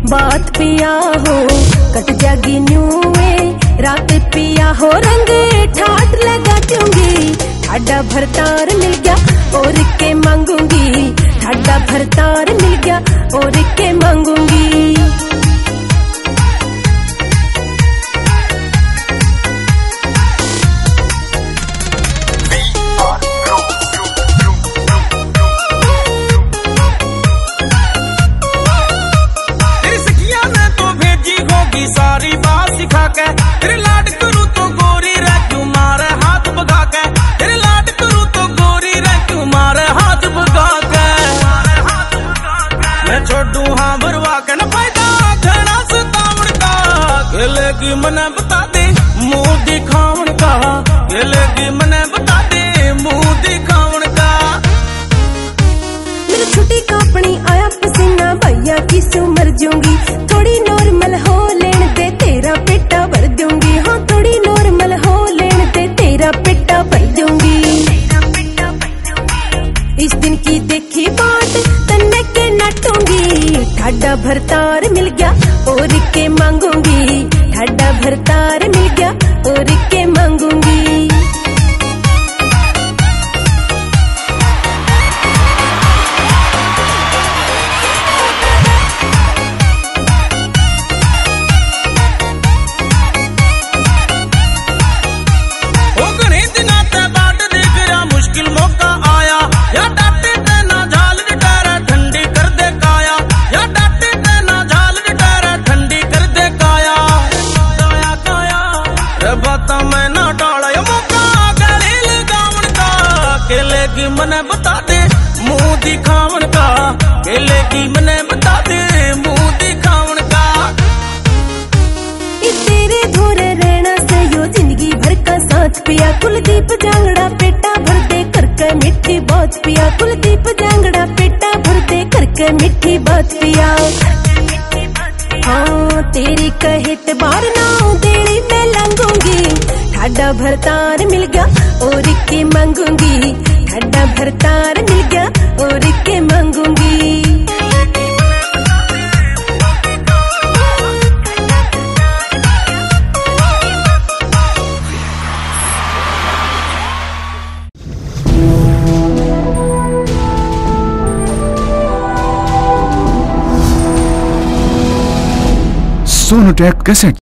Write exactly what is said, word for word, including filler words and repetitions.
बात पिया हो कट जागी न्यूए रात पिया हो रंग ठाट लगा दूंगी ठाडा भरतार मिल गया और के मांगूंगी ठाडा भरतार मिल गया और के मांगूंगी। सारी बात सिखा के तेरे लाड करूं तो गोरी रह क्यों मारे हाथ भगा के तेरे लाड करूं तो गोरी रह क्यों मारे हाथ भगा के मैं छोड़ू हाँ भरवा के न फायदा घना सतावण का खेलेगी मने बता दे मुंह दिखावण का खेलेगी मने बता दे मुंह दिखावण का। मेरी छुट्टी कापनी आया पसीना भैया की सू मर जाऊंगी थोड़ी नॉर्मल हो लेन दे तेरा पेटा भर दूंगी हाँ थोड़ी नॉर्मल हो लेन दे तेरा पेटा भर दूंगी। इस दिन की देखी बात तन्ने के नटूंगी ठाडा भरतार मिल गया और के मांगूंगी ठाडा भरतार मिल गया और के मांगूंगी। मैं ना डाला मौका गले लगावण का खेलेगी मने बता दे मुंह दिखावण का खेलेगी मने बता दे मुंह दिखावण का। तेरे धोरे रहना से यो जिंदगी भर का सांच पिया कुलदीप जांगड़ा पेटा भर दे करके मिठी बात पिया कुलदीप जांगड़ा पेटा भर दे करके मिठी बात पिया। हाँ तेरी कहित बार ना देली मैं लंघूंगी ठाडा भरतार मिल गया और के मांगूंगी ठाडा भरतार मिल गया और के मांगूंगी। सोनोटेक कैसेट।